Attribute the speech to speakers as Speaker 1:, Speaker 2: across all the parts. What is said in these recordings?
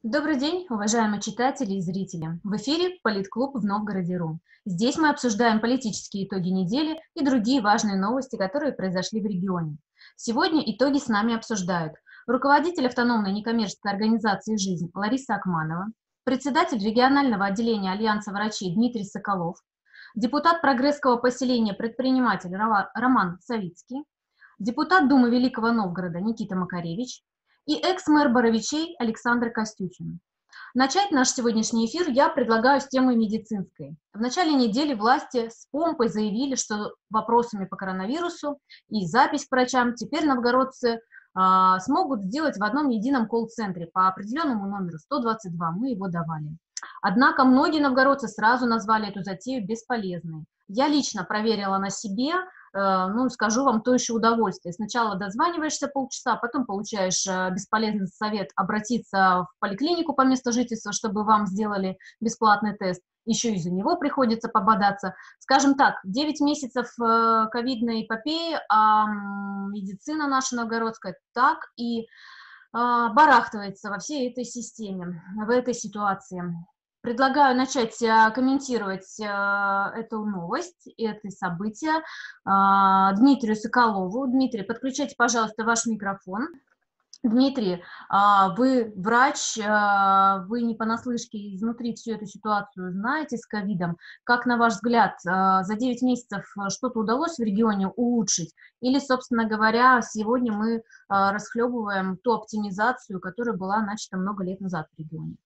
Speaker 1: Добрый день, уважаемые читатели и зрители. В эфире Политклуб в Новгороде.ру. Здесь мы обсуждаем политические итоги недели и другие важные новости, которые произошли в регионе. Сегодня итоги с нами обсуждают руководитель автономной некоммерческой организации «Жизнь» Лариса Акманова, председатель регионального отделения Альянса врачей Дмитрий Соколов, депутат Прогресского поселения предприниматель Роман Савицкий, депутат Думы Великого Новгорода Никита Макаревич и экс-мэр Боровичей Александр Костюхин. Начать наш сегодняшний эфир я предлагаю с темы медицинской. В начале недели власти с помпой заявили, что вопросами по коронавирусу и запись к врачам теперь новгородцы смогут сделать в одном едином колл-центре по определенному номеру 122, мы его давали. Однако многие новгородцы сразу назвали эту затею бесполезной. Я лично проверила на себе, ну, скажу вам, то еще удовольствие. Сначала дозваниваешься полчаса, потом получаешь бесполезный совет обратиться в поликлинику по месту жительства, чтобы вам сделали бесплатный тест. Еще и за него приходится пободаться. Скажем так, 9 месяцев ковидной эпопеи, а медицина наша новгородская так и барахтывается во всей этой системе, в этой ситуации. Предлагаю начать комментировать эту новость, это событие Дмитрию Соколову. Дмитрий, подключайте, пожалуйста, ваш микрофон. Дмитрий, вы врач, вы не понаслышке изнутри всю эту ситуацию знаете с ковидом. Как, на ваш взгляд, за 9 месяцев что-то удалось в регионе улучшить? Или, собственно говоря, сегодня мы расхлебываем ту оптимизацию, которая была начата много лет назад в регионе?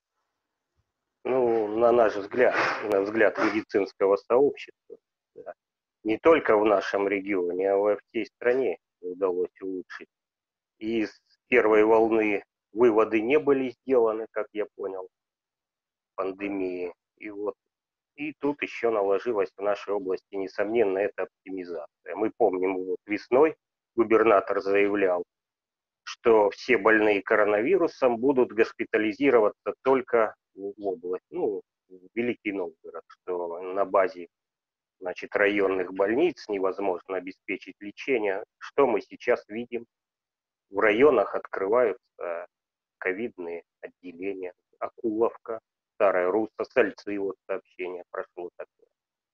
Speaker 2: Ну, на наш взгляд, на взгляд медицинского сообщества, да, не только в нашем регионе, а во всей стране удалось улучшить. И с первой волны выводы не были сделаны, как я понял, пандемии. И тут еще наложилась в нашей области, несомненно, эта оптимизация. Мы помним, вот весной губернатор заявлял, что все больные коронавирусом будут госпитализироваться только в область, ну, в Великий Новгород, что на базе, значит, районных больниц невозможно обеспечить лечение. Что мы сейчас видим? В районах открываются ковидные отделения. Акуловка, Старая Русса, Сальцы, вот сообщение прошло такое.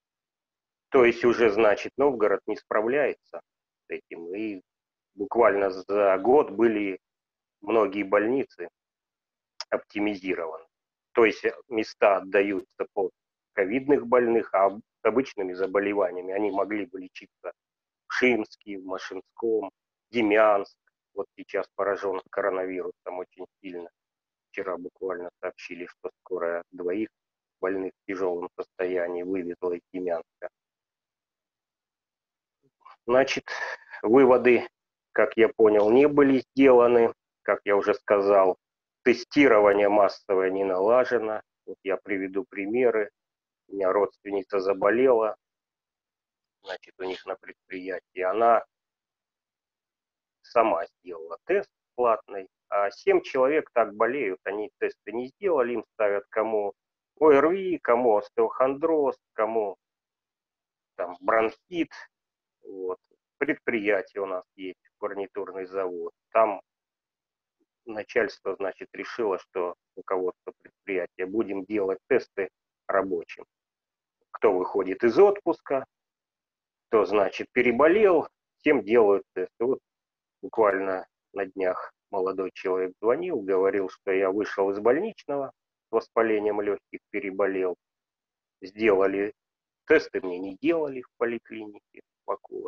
Speaker 2: То есть уже, значит, Новгород не справляется с этим. И буквально за год были многие больницы оптимизированы. То есть места отдаются под ковидных больных, а обычными заболеваниями они могли бы лечиться в Шимске, в Машинском, Демянск. Вот сейчас поражен коронавирусом очень сильно. Вчера буквально сообщили, что скоро 2 больных в тяжелом состоянии вывезла из Демянска. Значит, выводы, как я понял, не были сделаны. Как я уже сказал, тестирование массовое не налажено. Вот я приведу примеры. У меня родственница заболела, значит, у них на предприятии. Она сама сделала тест платный, а 7 человек так болеют, они тесты не сделали, им ставят кому ОРВИ, кому остеохондроз, кому там бронхит. Вот. Предприятие у нас есть, фурнитурный завод. Там начальство, значит, решило, что руководство предприятия будем делать тесты рабочим. Кто выходит из отпуска, кто, значит, переболел, тем делают тесты. Вот буквально на днях молодой человек звонил, говорил, что я вышел из больничного с воспалением легких, переболел. Сделали тесты, мне не делали в поликлинике в Акулах.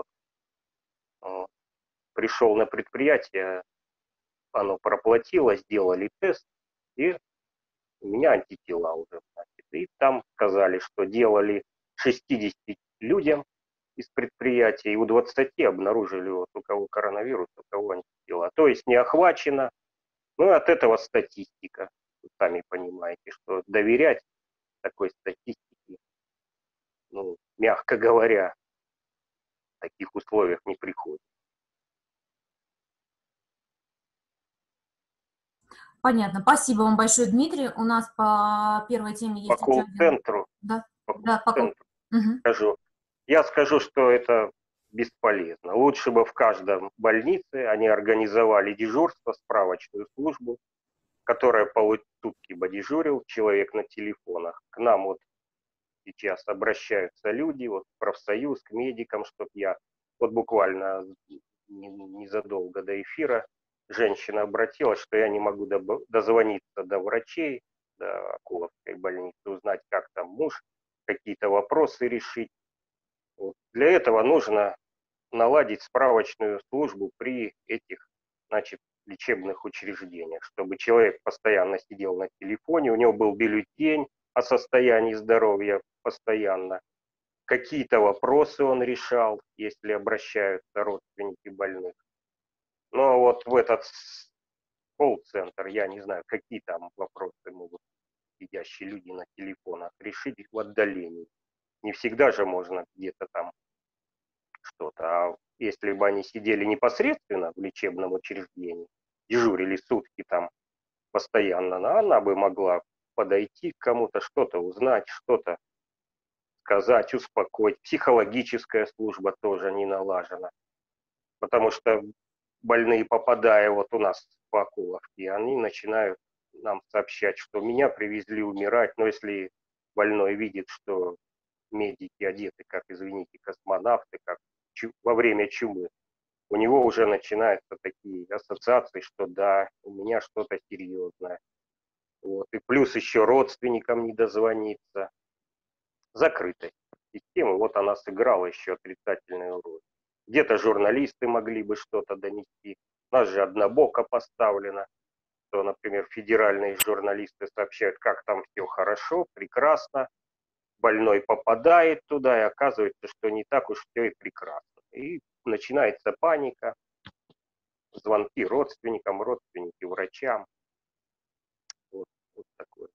Speaker 2: Пришел на предприятие, оно проплатило, сделали тест, и у меня антитела уже. Значит. И там сказали, что делали 60 людям из предприятия, и у 20 обнаружили, вот, у кого коронавирус, у кого антитела. То есть не охвачено. Ну и от этого статистика. Вы сами понимаете, что доверять такой статистике, ну, мягко говоря, в таких условиях не приходится.
Speaker 1: Понятно. Спасибо вам большое, Дмитрий. У нас по первой теме есть
Speaker 2: По
Speaker 1: еще один...
Speaker 2: колл-центру,
Speaker 1: Да,
Speaker 2: по
Speaker 1: да, по колл...
Speaker 2: колл-центру скажу. Я скажу, что это бесполезно. Лучше бы в каждом больнице они организовали дежурство, справочную службу, которая сутки бы дежурил человек на телефонах. К нам вот сейчас обращаются люди, вот в профсоюз, к медикам, чтобы я, вот буквально незадолго до эфира женщина обратилась, что я не могу дозвониться до врачей, до Окуловской больницы, узнать, как там муж, какие-то вопросы решить. Вот. Для этого нужно наладить справочную службу при этих, значит, лечебных учреждениях, чтобы человек постоянно сидел на телефоне, у него был бюллетень о состоянии здоровья постоянно, какие-то вопросы он решал, если обращаются родственники больных. Но вот в этот колл-центр, я не знаю, какие там вопросы могут сидящие люди на телефонах решить в отдалении. Не всегда же можно где-то там что-то. А если бы они сидели непосредственно в лечебном учреждении, дежурили сутки там постоянно, она бы могла подойти к кому-то, что-то узнать, что-то сказать, успокоить. Психологическая служба тоже не налажена. Потому что больные, попадая вот у нас по Окуловке, они начинают нам сообщать, что меня привезли умирать. Но если больной видит, что медики одеты, как, извините, космонавты, как во время чумы, у него уже начинаются такие ассоциации, что да, у меня что-то серьезное. Вот. И плюс еще родственникам не дозвониться. Закрытой системы, вот она сыграла еще отрицательную роль. Где-то журналисты могли бы что-то донести. У нас же однобоко поставлено, что, например, федеральные журналисты сообщают, как там все хорошо, прекрасно. Больной попадает туда, и оказывается, что не так уж все и прекрасно. И начинается паника, звонки родственникам, родственники врачам. Вот, вот такое.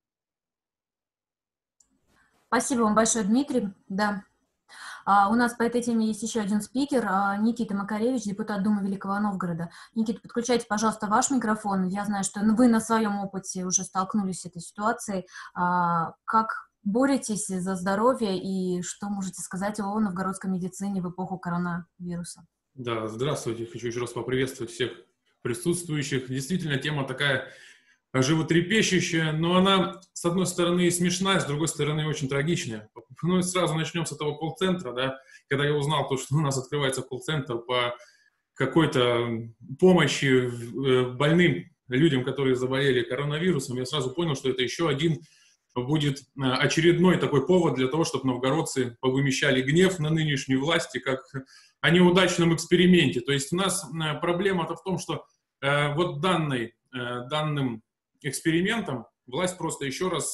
Speaker 1: Спасибо вам большое, Дмитрий. Да. У нас по этой теме есть еще один спикер, Никита Макаревич, депутат Думы Великого Новгорода. Никита, подключайте, пожалуйста, ваш микрофон. Я знаю, что вы на своем опыте уже столкнулись с этой ситуацией. Как боретесь за здоровье и что можете сказать о новгородской медицине в эпоху коронавируса?
Speaker 3: Да, здравствуйте. Хочу еще раз поприветствовать всех присутствующих. Действительно, тема такая животрепещущая, но она, с одной стороны, смешная, с другой стороны, очень трагичная. Ну и сразу начнем с этого колл-центра, да. Когда я узнал то, что у нас открывается колл-центр по какой-то помощи больным людям, которые заболели коронавирусом, я сразу понял, что это еще один будет очередной такой повод для того, чтобы новгородцы повымещали гнев на нынешней власти, как о неудачном эксперименте. То есть у нас проблема-то в том, что вот данным экспериментом власть просто еще раз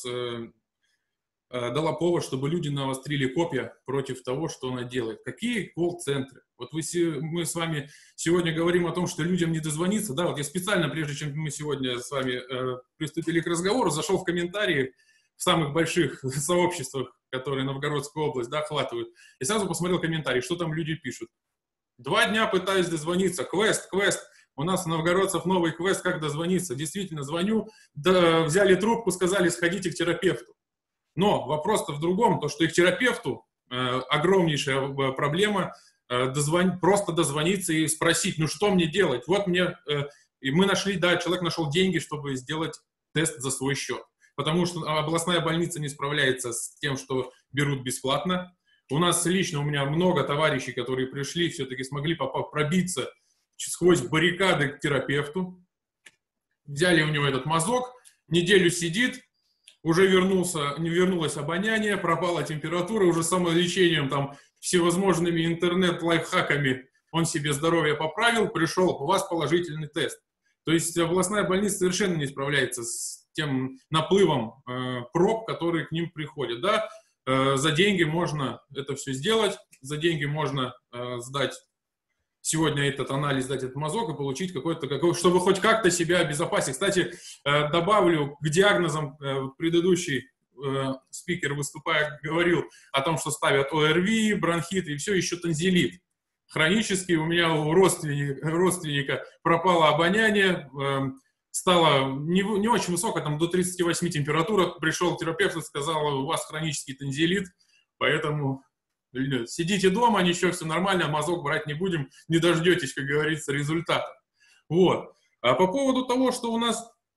Speaker 3: дала повод, чтобы люди навострили копья против того, что она делает. Какие колл-центры? Вот мы с вами сегодня говорим о том, что людям не дозвониться. Да, вот я специально, прежде чем мы сегодня с вами приступили к разговору, зашел в комментарии в самых больших сообществах, которые Новгородскую область, да, охватывают, и сразу посмотрел комментарии, что там люди пишут. 2 дня пытаюсь дозвониться. Квест. У нас у новгородцев новый квест, как дозвониться. Действительно, звоню, да, взяли трубку, сказали, сходите к терапевту. Но вопрос-то в другом, то, что их терапевту огромнейшая проблема просто дозвониться и спросить, ну что мне делать? Вот мне, и мы нашли, да, человек нашел деньги, чтобы сделать тест за свой счет. Потому что областная больница не справляется с тем, что берут бесплатно. У нас лично, у меня много товарищей, которые пришли, все-таки смогли пробиться сквозь баррикады к терапевту. Взяли у него этот мазок, неделю сидит, уже вернулось обоняние, пропала температура, уже самолечением, там, всевозможными интернет-лайфхаками он себе здоровье поправил, пришел, у вас положительный тест. То есть областная больница совершенно не справляется с тем наплывом проб, которые к ним приходят. Да? За деньги можно это все сделать, за деньги можно сдать сегодня этот анализ, сдать этот мазок и получить какой-то, чтобы хоть как-то себя обезопасить. Кстати, добавлю к диагнозам, предыдущий спикер, выступая, говорил о том, что ставят ОРВИ, бронхит и все еще танзелит. Хронически у меня у родственника пропало обоняние, стало не очень высоко, там до 38 температура. Пришел терапевт и сказал, у вас хронический танзелит, поэтому сидите дома, ничего, все нормально, мазок брать не будем, не дождетесь, как говорится, результата. Вот. А по поводу того, что у нас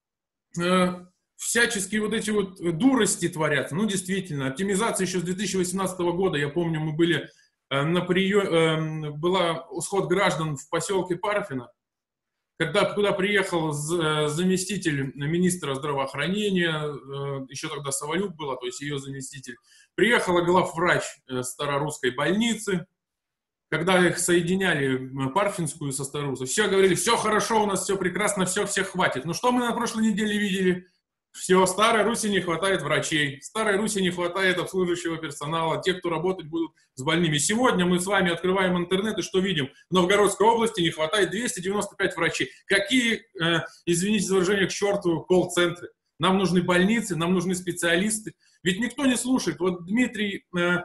Speaker 3: всяческие вот эти вот дурости творятся. Ну, действительно, оптимизация еще с 2018 года, я помню, мы были на прием, была сход граждан в поселке Парфино, куда приехал заместитель министра здравоохранения, еще тогда Савалюк была, то есть ее заместитель, приехала главврач Старорусской больницы, когда их соединяли, Парфинскую со Старорусской, все говорили, все хорошо у нас, все прекрасно, всех хватит. Ну что мы на прошлой неделе видели? Все, Старой Руси не хватает врачей, Старой Руси не хватает обслуживающего персонала, тех, кто работать будут с больными. Сегодня мы с вами открываем интернет и что видим? В Новгородской области не хватает 295 врачей. Какие, извините за выражение, к черту колл-центры? Нам нужны больницы, нам нужны специалисты. Ведь никто не слушает. Вот Дмитрий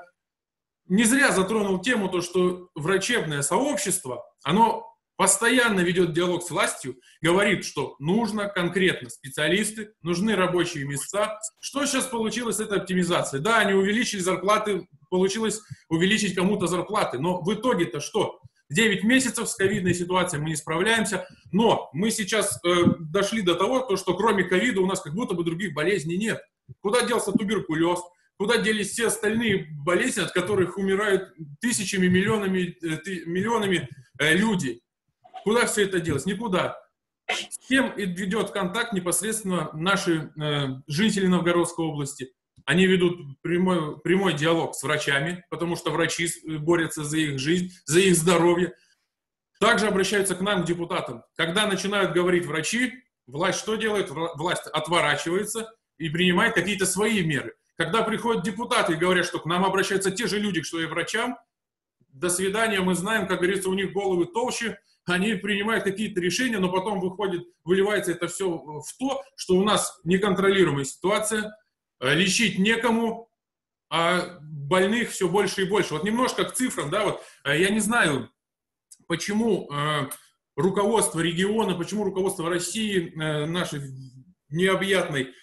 Speaker 3: не зря затронул тему, то, что врачебное сообщество, оно постоянно ведет диалог с властью, говорит, что нужно конкретно специалисты, нужны рабочие места. Что сейчас получилось с этой оптимизацией? Да, они увеличили зарплаты, получилось увеличить кому-то зарплаты, но в итоге-то что? 9 месяцев с ковидной ситуацией мы не справляемся, но мы сейчас дошли до того, что кроме ковида у нас как будто бы других болезней нет. Куда делся туберкулез? Куда делись все остальные болезни, от которых умирают тысячами, миллионами людей? Куда все это делось? Никуда. С кем ведет контакт непосредственно наши жители Новгородской области? Они ведут прямой диалог с врачами, потому что врачи борются за их жизнь, за их здоровье. Также обращаются к нам, к депутатам. Когда начинают говорить врачи, власть что делает? Власть отворачивается и принимает какие-то свои меры. Когда приходят депутаты и говорят, что к нам обращаются те же люди, что и врачам, до свидания, мы знаем, как говорится, у них головы толще, они принимают какие-то решения, но потом выливается это все в то, что у нас неконтролируемая ситуация, лечить некому, а больных все больше и больше. Вот немножко к цифрам, да, вот я не знаю, почему руководство региона, почему руководство России, нашей необъятной,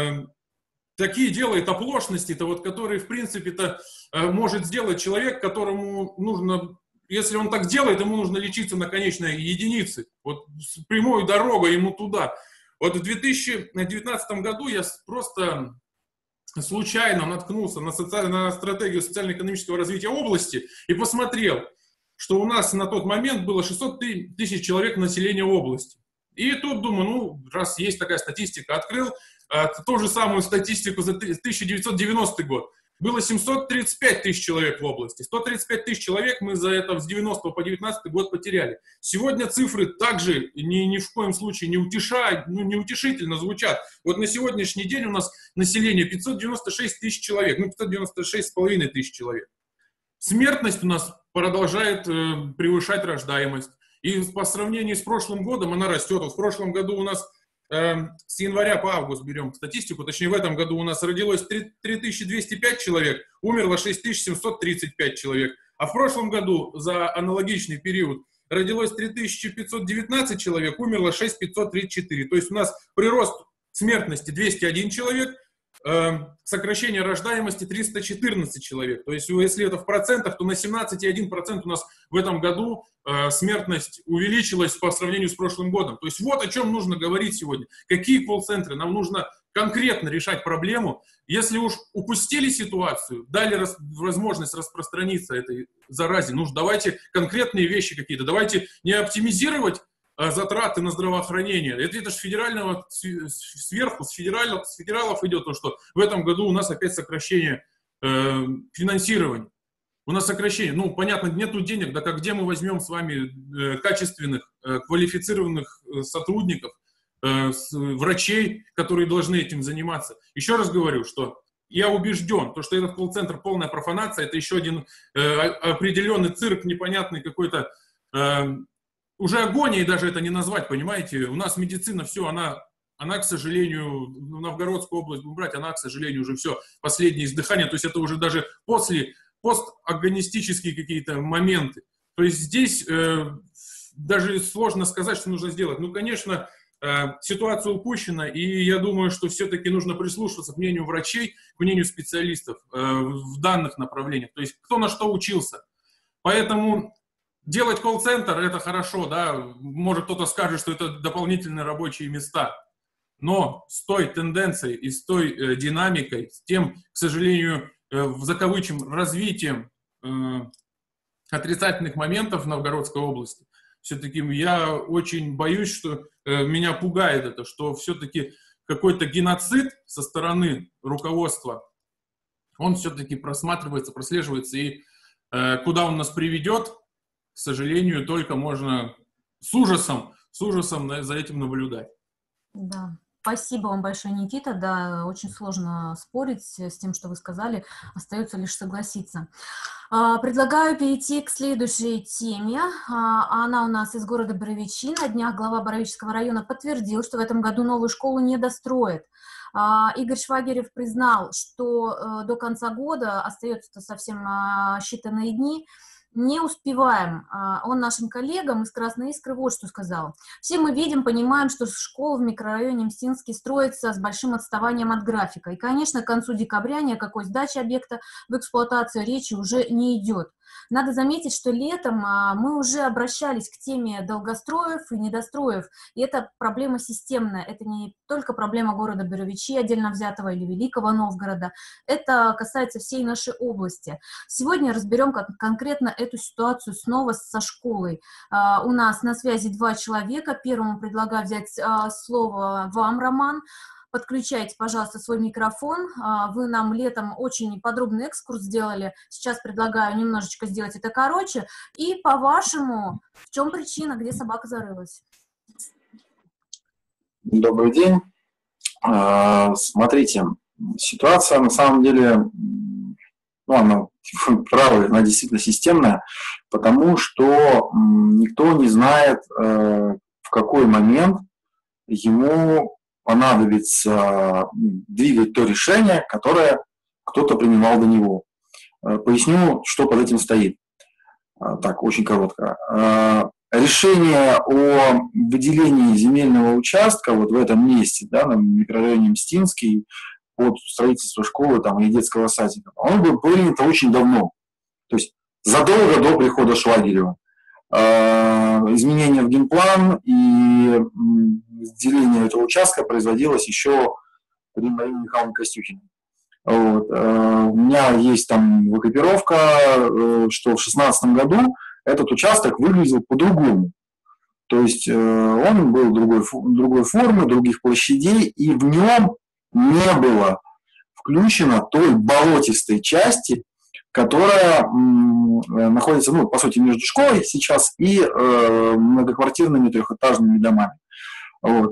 Speaker 3: такие делает оплошности-то, вот, которые, в принципе-то, может сделать человек, которому нужно, если он так делает, ему нужно лечиться на конечной единице. Вот прямой дорогой ему туда. Вот в 2019 году я просто случайно наткнулся на стратегию социально-экономического развития области и посмотрел, что у нас на тот момент было 600 тысяч человек населения области. И тут думаю, ну, раз есть такая статистика, открыл ту же самую статистику за 1990 год. Было 735 тысяч человек в области. 135 тысяч человек мы за это с 90 по 19 год потеряли. Сегодня цифры также ни в коем случае не утешают, неутешительно звучат. Вот на сегодняшний день у нас население 596 тысяч человек, 596,5 тысяч человек. Смертность у нас продолжает превышать рождаемость. И по сравнению с прошлым годом она растет. Вот в прошлом году у нас с января по август берем статистику, точнее в этом году у нас родилось 3205 человек, умерло 6735 человек, а в прошлом году за аналогичный период родилось 3519 человек, умерло 6534. То есть у нас прирост смертности 201 человек, сокращение рождаемости 314 человек. То есть если это в процентах, то на 17,1% у нас в этом году смертность увеличилась по сравнению с прошлым годом. То есть вот о чем нужно говорить сегодня. Какие колл-центры? Нам нужно конкретно решать проблему. Если уж упустили ситуацию, дали возможность распространиться этой заразе, ну давайте конкретные вещи какие-то. Давайте не оптимизировать затраты на здравоохранение. Это же федерального, сверху, с федералов идет то, что в этом году у нас опять сокращение финансирования. У нас сокращение. Ну, понятно, нету денег, да где мы возьмем с вами качественных, квалифицированных сотрудников, врачей, которые должны этим заниматься. Еще раз говорю, что я убежден, что этот колл-центр полная профанация, это еще один определенный цирк, непонятный какой-то, уже агонией даже это не назвать, понимаете? У нас медицина, все, она, к сожалению, Новгородскую область будем брать, она, к сожалению, уже все, последнее издыхание, то есть это уже даже постагонистические какие-то моменты. То есть здесь даже сложно сказать, что нужно сделать. Ну, конечно, ситуация упущена, и я думаю, что все-таки нужно прислушиваться к мнению врачей, к мнению специалистов в данных направлениях. То есть кто на что учился. Поэтому делать колл-центр – это хорошо, да, может кто-то скажет, что это дополнительные рабочие места. но с той тенденцией и с той динамикой, с тем, к сожалению, в закавычем развитием отрицательных моментов в Новгородской области, все-таки я очень боюсь, что меня пугает это, что все-таки какой-то геноцид со стороны руководства, он все-таки просматривается, прослеживается, и куда он нас приведет, к сожалению, только можно с ужасом за этим наблюдать.
Speaker 1: Да. Спасибо вам большое, Никита. Да, очень сложно спорить с тем, что вы сказали. Остается лишь согласиться. Предлагаю перейти к следующей теме. Она у нас из города Боровичи. На днях глава Боровического района подтвердил, что в этом году новую школу не достроят. Игорь Швагерев признал, что до конца года остается совсем считанные дни. Не успеваем. Он нашим коллегам из Красной Искры вот что сказал. Все мы видим, понимаем, что школа в микрорайоне Мстинский строится с большим отставанием от графика. И, конечно, к концу декабря ни о какой сдаче объекта в эксплуатацию речи уже не идет. Надо заметить, что летом мы уже обращались к теме долгостроев и недостроев, и это проблема системная, это не только проблема города Боровичи, отдельно взятого, или Великого Новгорода, это касается всей нашей области. Сегодня разберем конкретно эту ситуацию снова со школой. У нас на связи два человека, первому предлагаю взять слово вам, Роман. Подключайте, пожалуйста, свой микрофон. Вы нам летом очень подробный экскурс сделали. Сейчас предлагаю немножечко сделать это короче. И по-вашему, в чем причина, где собака зарылась?
Speaker 4: Добрый день. Смотрите, ситуация на самом деле, она действительно системная, потому что никто не знает, в какой момент ему понадобится двигать то решение, которое кто-то принимал до него. Поясню, что под этим стоит. Так, очень коротко. Решение о выделении земельного участка вот в этом месте, да, на микрорайоне Мстинский, под строительство школы там, и детского садика, оно было принято очень давно, то есть задолго до прихода Швагерева. Изменения в генплан и деление этого участка производилось еще при Марине Михайловне Костюхиной. Вот. У меня есть там выкопировка, что в 2016 году этот участок выглядел по-другому. То есть он был другой формы, других площадей, и в нем не было включено той болотистой части, которая находится, по сути, между школой сейчас и многоквартирными трехэтажными домами. Вот.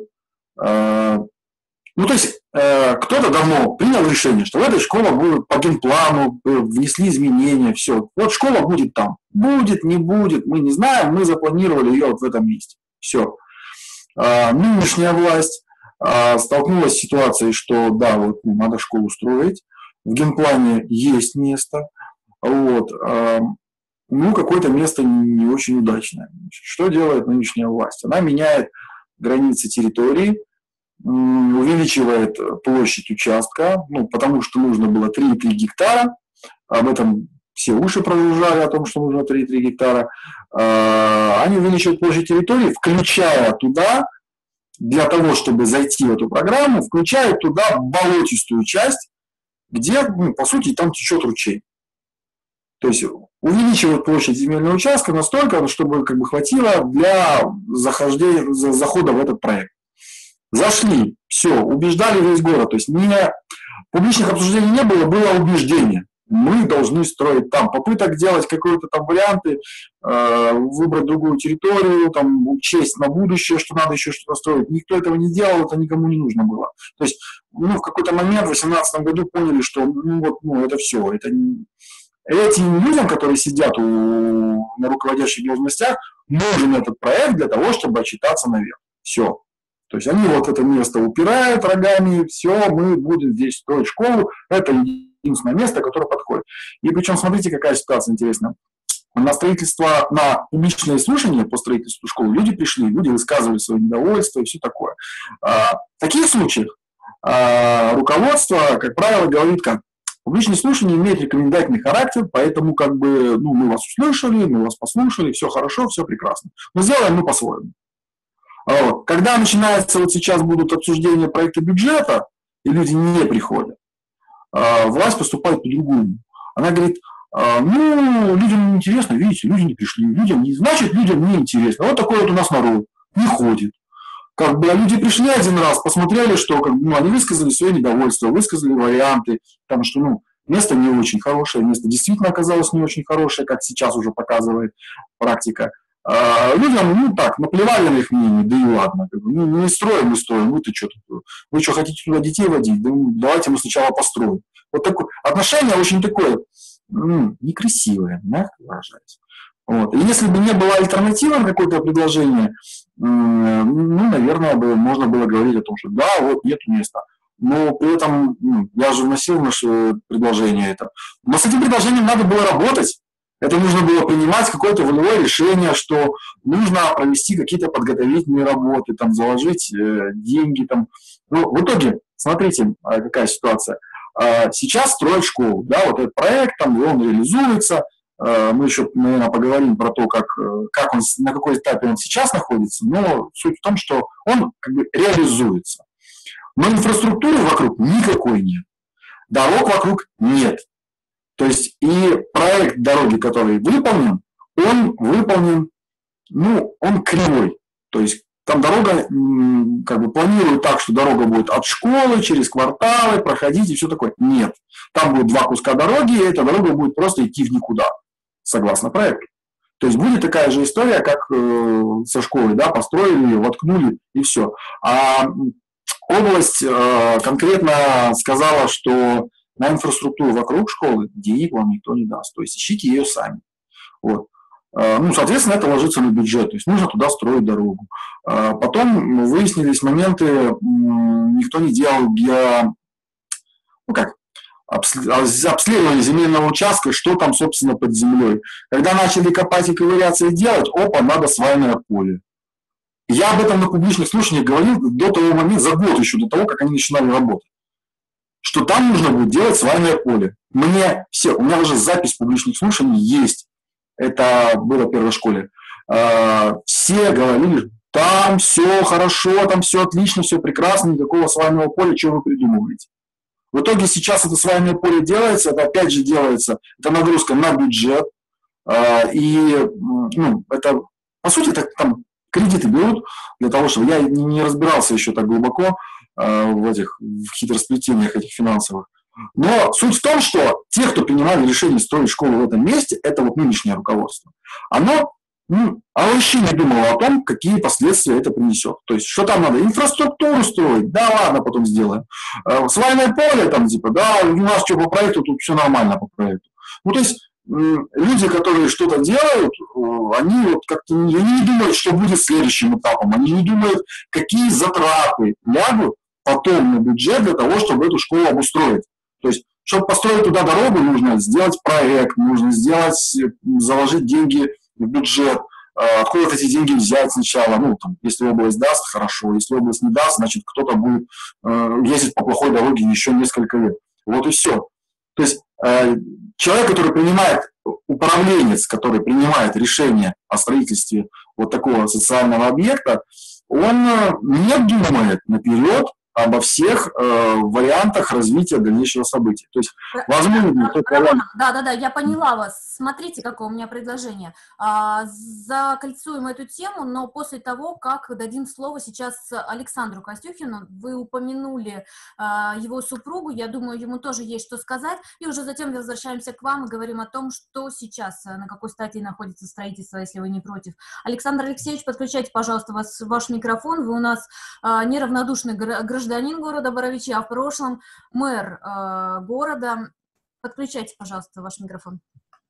Speaker 4: То есть кто-то давно принял решение, что в этой школе будет по генплану, внесли изменения, все. Вот школа будет там. Будет, не будет, мы не знаем, мы запланировали ее вот в этом месте. Все. Нынешняя власть столкнулась с ситуацией, что да, вот надо школу строить. В генплане есть место. Вот. Какое-то место не очень удачное. Что делает нынешняя власть? Она меняет границы территории, увеличивает площадь участка, потому что нужно было 3,3 гектара. Об этом все уши прожужжали, о том, что нужно 3,3 гектара. Они увеличивают площадь территории, включая туда, для того, чтобы зайти в эту программу, включают туда болотистую часть, где, по сути, там течет ручей. То есть увеличивают площадь земельного участка настолько, чтобы хватило для захода в этот проект. Зашли, все, убеждали весь город. То есть публичных обсуждений не было, было убеждение. Мы должны строить там. Попыток делать какие-то там варианты, выбрать другую территорию, учесть на будущее, что надо еще что-то строить. Никто этого не делал, это никому не нужно было. То есть в какой-то момент в 2018 году поняли, что это все. Этим людям, которые сидят на руководящих должностях, нужен этот проект для того, чтобы отчитаться наверх. Все. То есть они это место упирают рогами, все, мы будем здесь строить школу, это единственное место, которое подходит. И причем, смотрите, какая ситуация интересная. На публичное слушание по строительству школы люди пришли, люди высказывали свое недовольство и все такое. В таких случаях руководство, как правило, говорит, как публичное слушание имеет рекомендательный характер, поэтому мы вас услышали, мы вас послушали, все хорошо, все прекрасно. Но сделаем мы по-своему. Вот. Когда начинается, вот сейчас будут обсуждения проекта бюджета, и люди не приходят, власть поступает по-другому. Она говорит, ну, людям не интересно, видите, люди не пришли, значит, людям не интересно. Вот такой вот у нас народ, не ходит. Как бы люди пришли один раз, посмотрели, что как бы, ну, они высказали свое недовольство, высказали варианты, потому что, ну, место не очень хорошее, место действительно оказалось не очень хорошее, как сейчас уже показывает практика. Людям, ну так, наплевали на их мнение, да и ладно. Как бы, ну, не строим, вы что, хотите туда детей водить? Да, давайте мы сначала построим. Вот такое отношение очень такое, некрасивое, мягко выражаясь. Вот. И если бы не было альтернативы на какое-то предложение, ну, наверное, можно было говорить о том, что да, вот нет места. Но при этом я же вносил наше предложение это. Но с этим предложением надо было работать. Это нужно было принимать какое-то волевое решение, что нужно провести какие-то подготовительные работы, там, заложить деньги. Там. Ну, в итоге, смотрите, какая ситуация. Сейчас строят школу, да, вот этот проект, там, он реализуется. Мы еще, наверное, поговорим про то, как он, на какой этапе он сейчас находится, но суть в том, что он как бы реализуется. Но инфраструктуры вокруг никакой нет. Дорог вокруг нет. То есть и проект дороги, который выполнен, ну, он кривой. То есть там дорога, как бы планируют так, что дорога будет от школы, через кварталы, проходить и все такое. Нет. Там будет 2 куска дороги, и эта дорога будет просто идти в никуда, согласно проекту. То есть будет такая же история, как со школой, да, построили ее, воткнули и все. А область конкретно сказала, что на инфраструктуру вокруг школы денег вам никто не даст. То есть ищите ее сами. Вот. Ну, соответственно, это ложится на бюджет. То есть нужно туда строить дорогу. Потом выяснились моменты, никто не делал обследование земельного участка, что там, собственно, под землей. Когда начали копать и ковыряться и делать, опа, надо свайное поле. Я об этом на публичных слушаниях говорил до того момента, за год еще до того, как они начинали работать. Что там нужно будет делать свайное поле. У меня уже запись публичных слушаний есть. Это было в первой школе. Все говорили, там все хорошо, там все отлично, все прекрасно, никакого свайного поля, что вы придумываете. В итоге сейчас это свайное поле делается, это опять же делается, это нагрузка на бюджет. И, ну, это, по сути, это там кредиты берут для того, чтобы я не разбирался еще так глубоко в хитросплетениях этих финансовых. Но суть в том, что те, кто принимали решение строить школу в этом месте, это вот нынешнее руководство. Оно вообще не думало о том, какие последствия это принесет. То есть, что там надо? Инфраструктуру строить? Да ладно, потом сделаем. Свайное поле, там, типа, да, у нас что по проекту, тут все нормально по проекту. Ну, то есть, люди, которые что-то делают, они вот как-то они не думают, что будет следующим этапом. Они не думают, какие затраты лягут потом на бюджет для того, чтобы эту школу обустроить. То есть, чтобы построить туда дорогу, нужно сделать проект, нужно заложить деньги в бюджет, откуда эти деньги взять сначала. Ну, там, если область даст, хорошо. Если область не даст, значит, кто-то будет ездить по плохой дороге еще несколько лет. Вот и все. То есть, человек, который управленец, который принимает решение о строительстве вот такого социального объекта, он не думает наперед обо всех вариантах развития дальнейшего события. То есть, возможно,
Speaker 1: Да, я поняла вас. Смотрите, какое у меня предложение. Закольцуем эту тему, но после того, как дадим слово сейчас Александру Костюхину, вы упомянули его супругу, я думаю, ему тоже есть что сказать, и уже затем возвращаемся к вам и говорим о том, что сейчас, на какой стадии находится строительство, если вы не против. Александр Алексеевич, подключайте, пожалуйста, ваш микрофон. Вы у нас неравнодушный гражданин города Боровичи, а в прошлом мэр города. Подключайте, пожалуйста, ваш микрофон.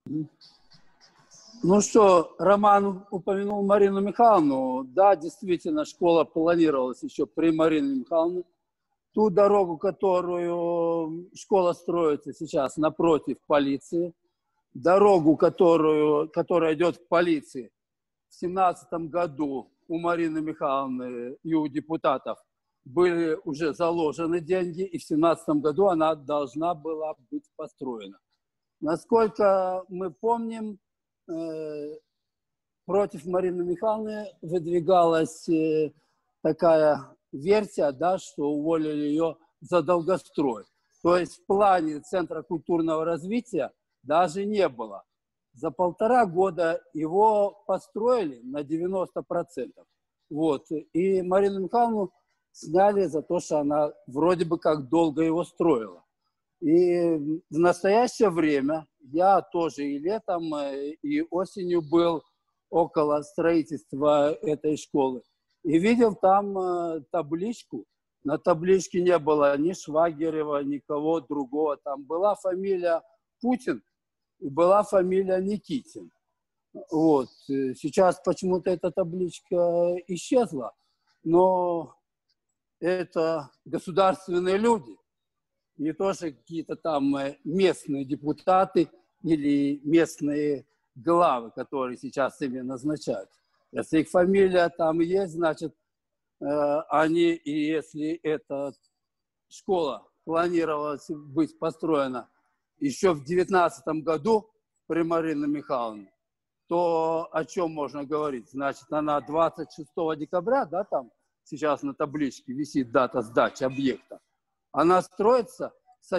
Speaker 5: Ну что, Роман упомянул Марину Михайловну. Да, действительно, школа планировалась еще при Марине Михайловне. Ту дорогу, которую школа строится сейчас напротив полиции, дорогу, которая идет к полиции, в 2017 году у Марины Михайловны и у депутатов были уже заложены деньги, и в 2017 году она должна была быть построена. Насколько мы помним, против Марины Михайловны выдвигалась такая версия, да, что уволили ее за долгострой. То есть в плане Центра культурного развития даже не было. За 1,5 года его построили на 90%. Вот. И Марину Михайловну сняли за то, что она вроде бы как долго его строила. И в настоящее время я тоже и летом, и осенью был около строительства этой школы. И видел там табличку. На табличке не было ни Швагерева, никого другого. Там была фамилия Путин и была фамилия Никитин. Вот. Сейчас почему-то эта табличка исчезла, но это государственные люди. Не то, что какие-то там местные депутаты или местные главы, которые сейчас ими назначают. Если их фамилия там есть, значит, они, и если эта школа планировалась быть построена еще в 2019 году при Марине Михайловне, то о чем можно говорить? Значит, она 26 декабря, да, там сейчас на табличке висит дата сдачи объекта. Она строится с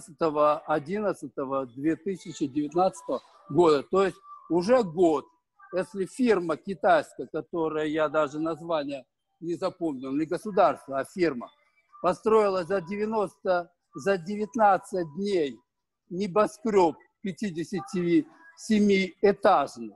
Speaker 5: 11.11.2019 года, то есть уже год. Если фирма китайская, которая, я даже название не запомнил, не государство, а фирма, построила за 19 дней небоскреб 57-этажный,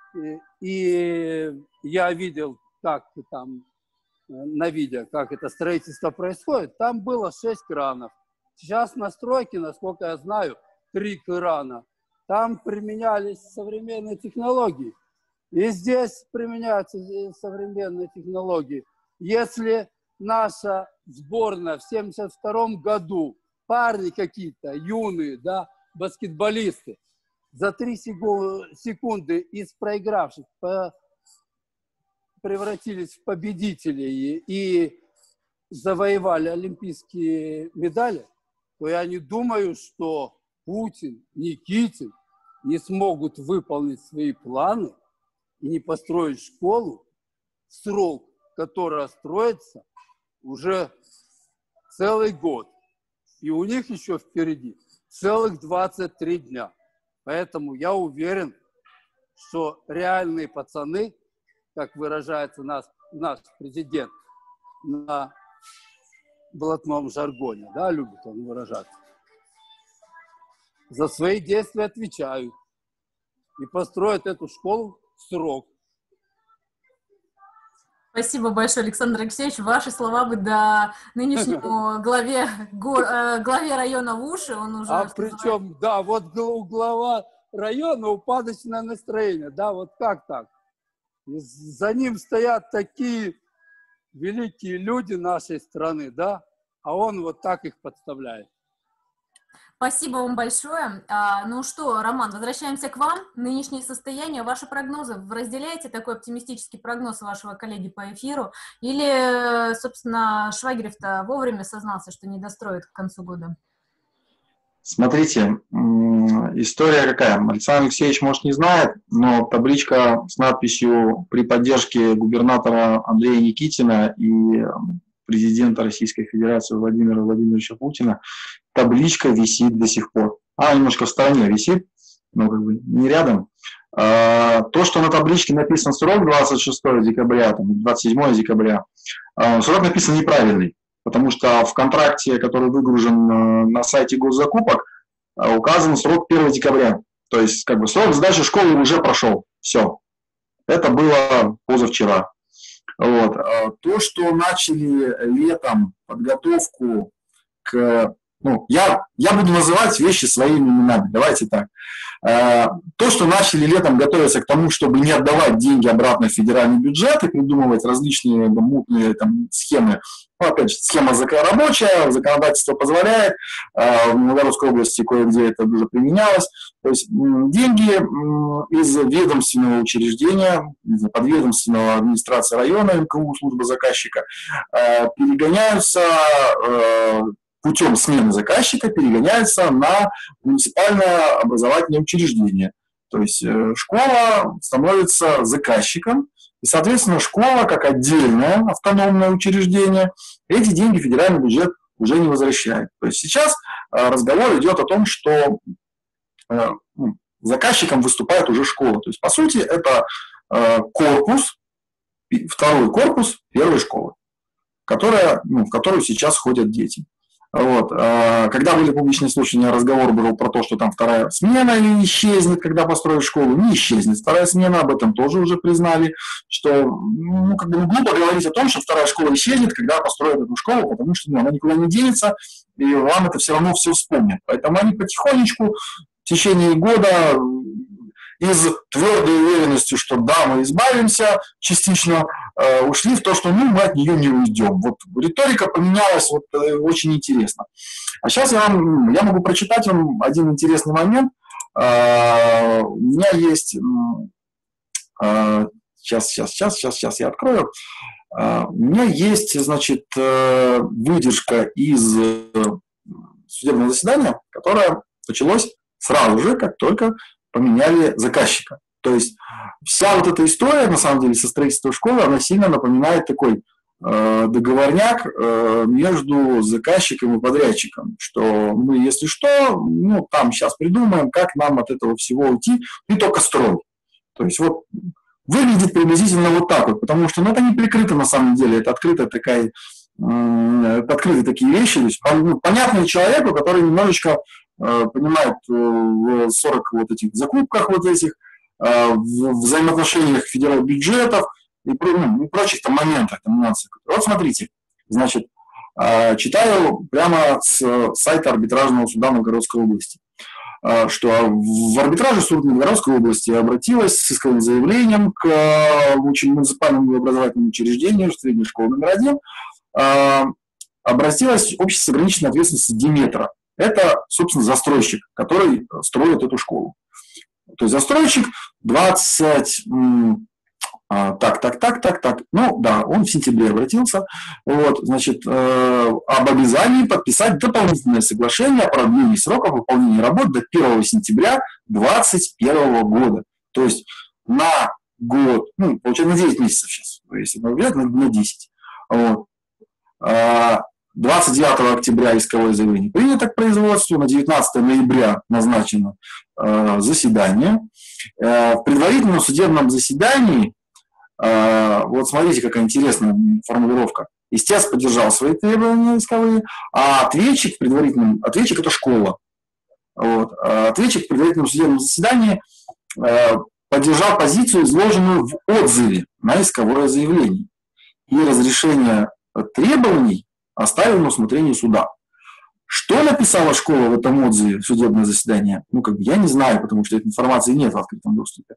Speaker 5: и я видел, как там на видео, как это строительство происходит, там было 6 кранов. Сейчас на стройке, насколько я знаю, 3 крана. Там применялись современные технологии. И здесь применяются современные технологии. Если наша сборная в 1972 году, парни какие-то, юные, да, баскетболисты, за 3 секунды из проигравших превратились в победителей и завоевали олимпийские медали, то я не думаю, что Путин, Никитин не смогут выполнить свои планы и не построить школу в срок, которая строится уже целый год. И у них еще впереди целых 23 дня. Поэтому я уверен, что реальные пацаны, как выражается наш президент на блатном жаргоне, да, любит он выражаться, за свои действия отвечают и построят эту школу в срок.
Speaker 1: Спасибо большое, Александр Алексеевич. Ваши слова бы до нынешнему главе района в уши. Он уже,
Speaker 5: причем, да, вот у глава района упадочное настроение, да, вот как так? И за ним стоят такие великие люди нашей страны, да, а он вот так их подставляет.
Speaker 1: Спасибо вам большое. Ну что, Роман, возвращаемся к вам. Нынешнее состояние, ваши прогнозы. Вы разделяете такой оптимистический прогноз вашего коллеги по эфиру? Или, собственно, Швагерев-то вовремя сознался, что не достроит к концу года?
Speaker 4: Смотрите, история какая. Александр Алексеевич, может, не знает, но табличка с надписью «При поддержке губернатора Андрея Никитина и президента Российской Федерации Владимира Владимировича Путина» табличка висит до сих пор. Она немножко в стороне висит, но как бы не рядом. То, что на табличке написан срок 26 декабря, там, 27 декабря, срок написан неправильный, потому что в контракте, который выгружен на сайте госзакупок, указан срок 1 декабря. То есть как бы срок сдачи школы уже прошел. Все. Это было позавчера. Вот. То, что начали летом подготовку к... Ну, я буду называть вещи своими именами, давайте так. То, что начали летом готовиться к тому, чтобы не отдавать деньги обратно в федеральный бюджет и придумывать различные мутные там, схемы. Ну, опять же, схема рабочая, законодательство позволяет, в Новгородской области кое-где это уже применялось. То есть деньги из ведомственного учреждения, из подведомственного администрации района, МКУ, служба заказчика, перегоняются путем смены заказчика, перегоняются на муниципальное образовательное учреждение. То есть школа становится заказчиком, И, соответственно, школа, как отдельное автономное учреждение, эти деньги федеральный бюджет уже не возвращает. То есть сейчас разговор идет о том, что заказчиком выступает уже школа. То есть, по сути, это корпус, второй корпус первой школы, в которую сейчас ходят дети. Вот. Когда были публичные слушания, разговор был про то, что там вторая смена исчезнет, когда построят школу. Не исчезнет вторая смена, об этом тоже уже признали, что глупо говорить о том, что вторая школа исчезнет, когда построят эту школу, потому что она никуда не денется, и вам это все равно все вспомнят. Поэтому они потихонечку в течение года из твердой уверенностью, что да, мы избавимся, частично ушли в то, что мы от нее не уйдем. Вот риторика поменялась очень интересно. А сейчас я могу прочитать вам один интересный момент. У меня есть... Сейчас я открою. У меня есть, значит, выдержка из судебного заседания, которое началось сразу же, как только поменяли заказчика. То есть вся вот эта история, на самом деле, со строительством школы, она сильно напоминает такой договорняк между заказчиком и подрядчиком, что мы, если что, там сейчас придумаем, как нам от этого всего уйти, и только строй. То есть вот выглядит приблизительно вот так вот, потому что это не прикрыто на самом деле, это открытые такие вещи, то есть понятные человеку, который немножечко понимает в 40 вот этих закупках вот этих, в взаимоотношениях федеральных бюджетов и прочих там моментах, там нюансах. Вот смотрите, значит, читаю прямо с сайта арбитражного суда Новгородской области, что в арбитраже суд Новгородской области обратилась с исковым заявлением к муниципальному образовательному учреждению средней школы номер 1, обратилась общество с ограниченной ответственностью Диметра. Это, собственно, застройщик, который строит эту школу. То есть застройщик 20... он в сентябре обратился, значит, об обязании подписать дополнительное соглашение о продлении срока выполнения работ до 1 сентября 2021 года. То есть на год, получается, на 9 месяцев сейчас, если взять, на 10. 29 октября исковое заявление принято к производству, на 19 ноября назначено заседание. В предварительном судебном заседании, вот смотрите, какая интересная формулировка, истец поддержал свои требования исковые, а ответчик это школа. Ответчик в предварительном судебном заседании поддержал позицию, изложенную в отзыве на исковое заявление. И разрешение требований оставил на усмотрение суда. Что написала школа в этом отзыве, судебное заседание? Я не знаю, потому что этой информации нет в открытом доступе.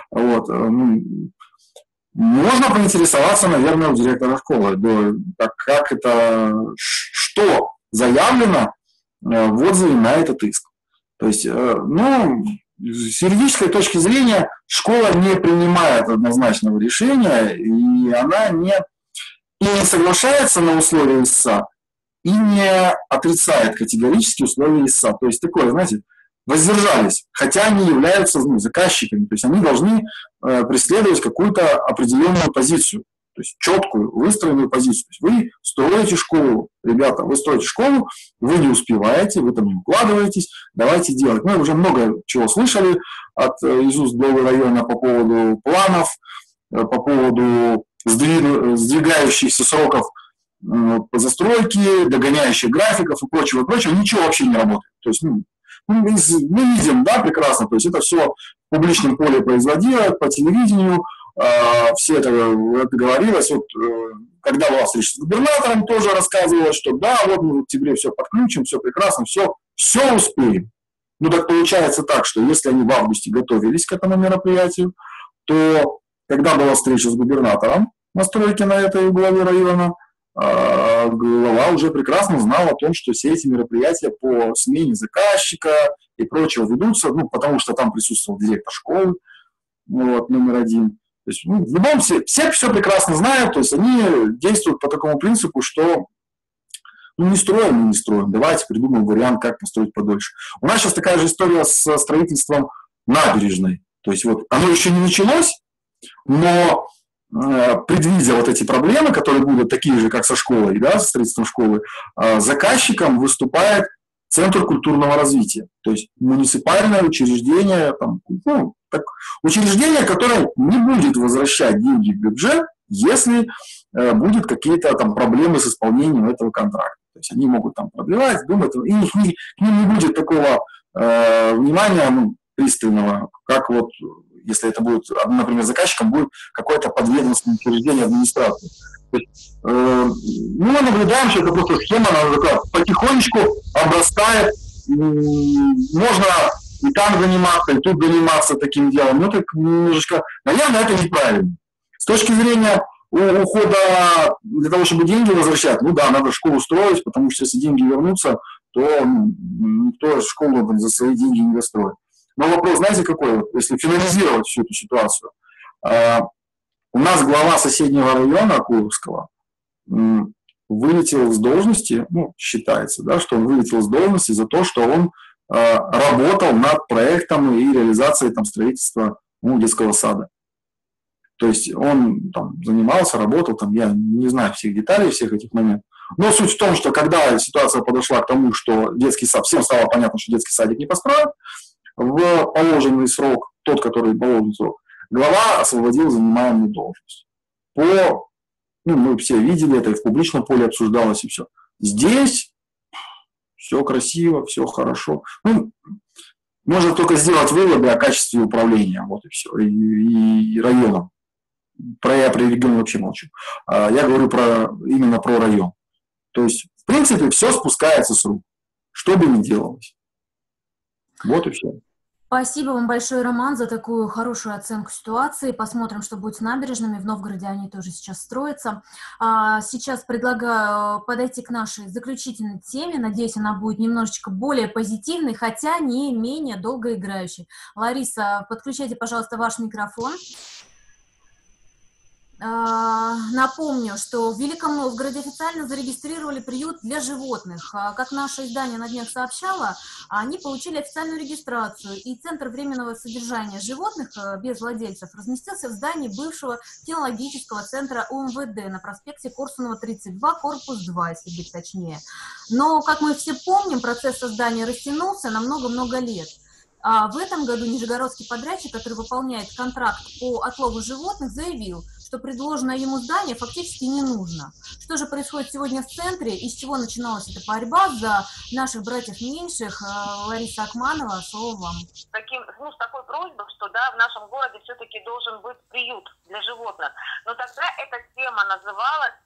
Speaker 4: Можно поинтересоваться, наверное, у директора школы, как это, что заявлено в отзыве на этот иск. То есть, с юридической точки зрения школа не принимает однозначного решения, и она не соглашается на условия ИСА и не отрицает категорически условия ИСА. То есть такое, знаете, воздержались, хотя они являются заказчиками, то есть они должны преследовать какую-то определенную позицию, то есть четкую, выстроенную позицию. То есть вы строите школу, ребята, вы строите школу, вы не успеваете, вы там не укладываетесь, давайте делать. Мы уже много чего слышали из уст главы района по поводу планов, по поводу сдвигающихся сроков по застройке, догоняющих графиков и прочего, ничего вообще не работает. То есть мы видим, да, прекрасно, то есть это все в публичном поле производилось, по телевидению, все это говорилось. Когда была встреча с губернатором, тоже рассказывалось, что да, мы в октябре все подключим, все прекрасно, все успеем. Так получается так, что если они в августе готовились к этому мероприятию, то когда была встреча с губернатором на стройке на этой главе района, глава уже прекрасно знал о том, что все эти мероприятия по смене заказчика и прочего ведутся, потому что там присутствовал директор школы, номер 1. То есть, в любом все прекрасно знают, то есть они действуют по такому принципу, что не строим, давайте придумаем вариант, как построить подольше. У нас сейчас такая же история со строительством набережной. То есть оно еще не началось, но предвидя вот эти проблемы, которые будут такие же, как со школой, да, со строительством школы, заказчиком выступает Центр культурного развития, то есть муниципальное учреждение, там, ну, учреждение, которое не будет возвращать деньги в бюджет, если будут какие-то там проблемы с исполнением этого контракта. То есть они могут там продлевать, думать, и к ним не будет такого внимания, ну, пристального, как вот, если это будет, например, заказчиком будет какое-то подведомственное учреждение администрации. Ну, мы наблюдаем, что это просто схема, она такая потихонечку обрастает, можно и там заниматься, и тут заниматься таким делом. Ну, так немножечко, наверное, это неправильно. С точки зрения ухода для того, чтобы деньги возвращать, ну да, надо школу строить, потому что если деньги вернутся, то никто школу за свои деньги не достроит. Но вопрос, знаете, какой? Если финализировать всю эту ситуацию. У нас глава соседнего района Куровского вылетел с должности, ну, считается, да, что он вылетел с должности за то, что он работал над проектом и реализацией там, строительства, ну, детского сада. То есть он там занимался, работал, там, я не знаю всех деталей, всех этих моментов. Но суть в том, что когда ситуация подошла к тому, что детский сад, всем стало понятно, что детский садик не построен в положенный срок, тот, который положенный срок, глава освободил занимаемую должность. Ну, мы все видели это, и в публичном поле обсуждалось, и все. Здесь все красиво, все хорошо. Ну, можно только сделать выводы о качестве управления, вот и все, и районом. Я про регион вообще молчу. Я говорю именно про район. То есть, в принципе, все спускается с рук, что бы ни делалось. Вот и все.
Speaker 1: Спасибо вам большое, Роман, за такую хорошую оценку ситуации. Посмотрим, что будет с набережными. В Новгороде они тоже сейчас строятся. Сейчас предлагаю подойти к нашей заключительной теме. Надеюсь, она будет немножечко более позитивной, хотя не менее долгоиграющей. Лариса, подключайте, пожалуйста, ваш микрофон. Напомню, что в Великом Новгороде официально зарегистрировали приют для животных. Как наше издание на днях сообщало, они получили официальную регистрацию, и Центр временного содержания животных без владельцев разместился в здании бывшего кинологического центра УМВД на проспекте Корсунова, 32, корпус 2, если быть точнее. Но, как мы все помним, процесс создания растянулся на много-много лет. В этом году нижегородский подрядчик, который выполняет контракт по отлову животных, заявил, что предложенное ему здание фактически не нужно. Что же происходит сегодня в центре и с чего начиналась эта борьба за наших братьев меньших? Лариса Акманова, слово вам.
Speaker 6: С такой просьбой, что да, в нашем городе все-таки должен быть приют для животных. Но тогда эта тема называлась,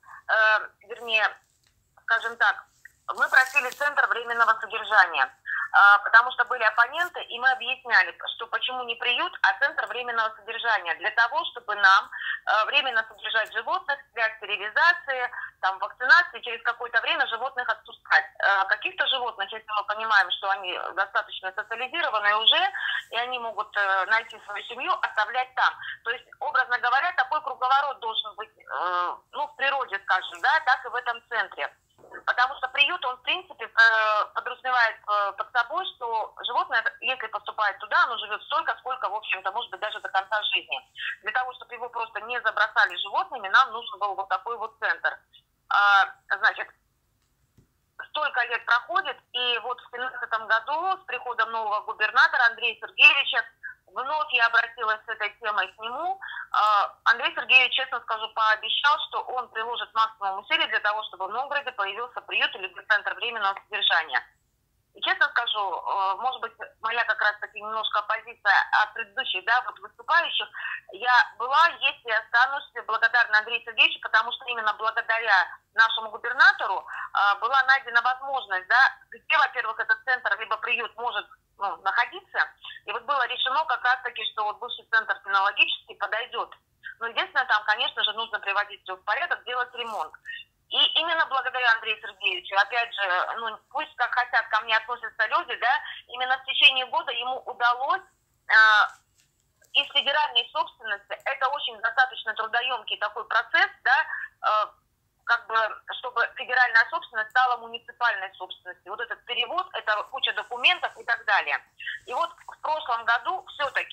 Speaker 6: скажем так, мы просили Центр временного содержания. Потому что были оппоненты, и мы объясняли, что почему не приют, а Центр временного содержания, для того, чтобы нам временно содержать животных для стерилизации, там, вакцинации, через какое-то время животных отпускать. Каких-то животных, если мы понимаем, что они достаточно социализированы уже, и они могут найти свою семью, оставлять там. То есть, образно говоря, такой круговорот должен быть, в природе, скажем, да, так и в этом центре. Потому что приют, он, в принципе, подразумевает под собой, что животное, если поступает туда, оно живет столько, сколько, в общем-то, может быть, даже до конца жизни. Для того, чтобы его просто не забросали животными, нам нужен был вот такой вот центр. Значит, столько лет проходит, и вот в 2017 году с приходом нового губернатора Андрея Сергеевича вновь я обратилась с этой темой к нему. Андрей Сергеевич, честно скажу, пообещал, что он приложит максимум усилий для того, чтобы в Новгороде появился приют или центр временного содержания. И честно скажу, может быть, моя как раз-таки немножко оппозиция от предыдущих, да, вот выступающих, я была, есть и останусь благодарна Андрею Сергеевичу, потому что именно благодаря нашему губернатору была найдена возможность, да, где, во-первых, этот центр либо приют может находиться. И вот было решено как раз-таки, что вот бывший центр кинологический подойдет. Но единственное, там, конечно же, нужно приводить все в порядок, делать ремонт. И именно благодаря Андрею Сергеевичу, опять же, пусть как хотят ко мне относятся люди, да, именно в течение года ему удалось из федеральной собственности, это очень достаточно трудоемкий такой процесс, да, чтобы федеральная собственность стала муниципальной собственностью. Вот этот перевод, это куча документов и так далее. И вот в прошлом году все-таки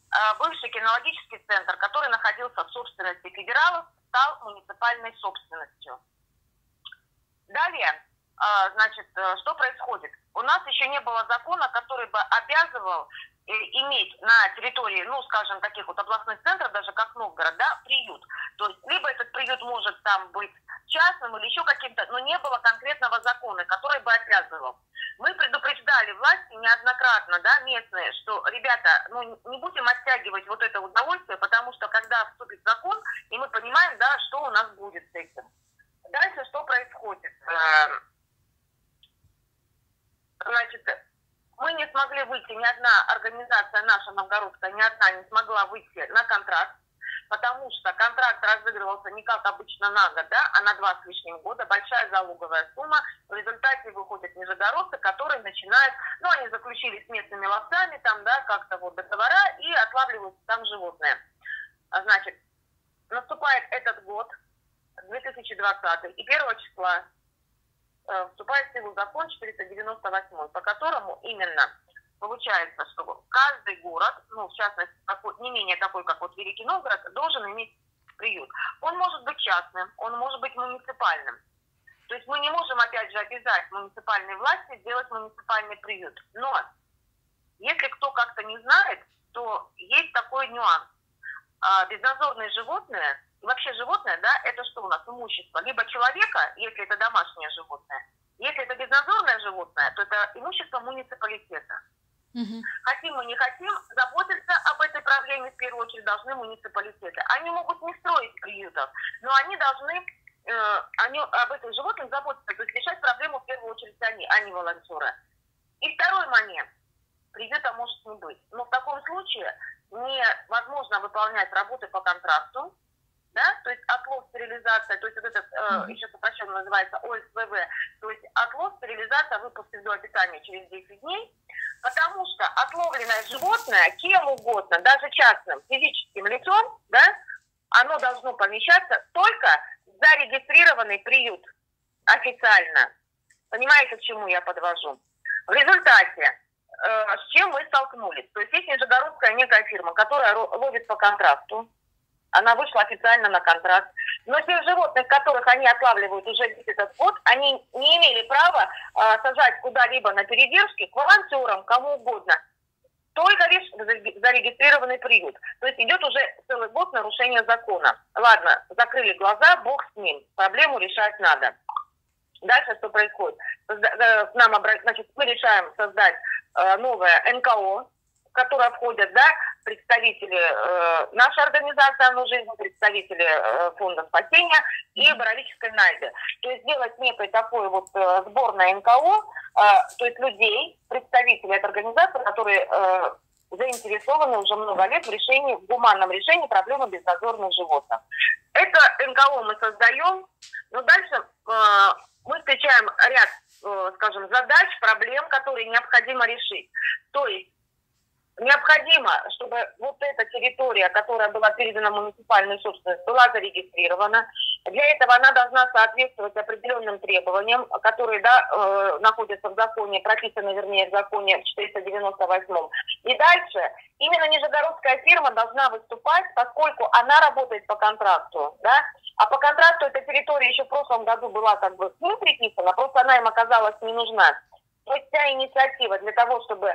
Speaker 6: бывший кинологический центр, который находился в собственности федералов, стал муниципальной собственностью. Далее, значит, что происходит? У нас еще не было закона, который бы обязывал иметь на территории, ну, скажем, таких вот областных центров, даже как Новгород, да, приют. То есть, либо этот приют может там быть частным или еще каким-то, но не было конкретного закона, который бы обязывал. Мы предупреждали власти неоднократно, да, местные, что, ребята, ну, не будем оттягивать вот это удовольствие, потому что, когда вступит закон, и мы понимаем, да, что у нас будет с этим. Дальше что происходит? Значит, мы не смогли выйти, ни одна организация наша новгородская, ни одна не смогла выйти на контракт, потому что контракт разыгрывался не как обычно на год, да, а на 2 с лишним года, большая залоговая сумма. В результате выходят нижегородцы, которые начинают, ну, они заключили с местными ловцами, там, да, как-то вот договора и отлавливают там животные. Значит, наступает этот год, 2020, и 1 числа вступает в силу закон 498, по которому именно получается, что каждый город, ну, в частности, не менее такой, как вот Великий Новгород, должен иметь приют. Он может быть частным, он может быть муниципальным. То есть мы не можем, опять же, обязать муниципальные власти сделать муниципальный приют. Но если кто как-то не знает, то есть такой нюанс. Безнадзорные животные, и вообще животное, да, это что у нас? Имущество. Либо человека, если это домашнее животное. Если это безнадзорное животное, то это имущество муниципалитета. Хотим мы не хотим, заботиться об этой проблеме в первую очередь должны муниципалитеты. Они могут не строить приютов, но они должны об этих животных заботиться, то есть решать проблему в первую очередь они, а не волонтеры. И второй момент. Приюта может не быть. Но в таком случае невозможно выполнять работы по контракту, да, то есть отлов, стерилизация, то есть вот этот, еще сокращенно называется ОСВВ, то есть отлов, стерилизация, выпуск из питания через 10 дней, потому что отловленное животное кем угодно, даже частным физическим лицом, да, оно должно помещаться только в зарегистрированный приют официально. Понимаете, к чему я подвожу? В результате, с чем мы столкнулись? То есть есть нижегородская некая фирма, которая ловит по контракту, она вышла официально на контракт. Но тех животных, которых они отлавливают уже весь этот год, они не имели права сажать куда-либо на передержки к волонтерам, кому угодно. Только лишь зарегистрированный приют. То есть идет уже целый год нарушение закона. Ладно, закрыли глаза, бог с ним. Проблему решать надо. Дальше что происходит? Значит, мы решаем создать новое НКО, в которое входят, да, представители нашей организации «Оно жизнь», представители фонда спасения и Боровической Найды. То есть сделать некое такое вот сборное НКО, то есть людей, представителей этой организации, которые заинтересованы уже много лет в гуманном решении проблемы безнадзорных животных. Это НКО мы создаем, но дальше мы встречаем ряд, скажем, задач, проблем, которые необходимо решить. То есть необходимо, чтобы вот эта территория, которая была передана в муниципальную собственность, была зарегистрирована. Для этого она должна соответствовать определенным требованиям, которые, да, находятся в законе, прописаны, вернее, в законе 498. И дальше именно нижегородская фирма должна выступать, поскольку она работает по контракту, да, а по контракту эта территория еще в прошлом году была как бы с ним приписана, просто она им оказалась не нужна. То есть вся инициатива для того, чтобы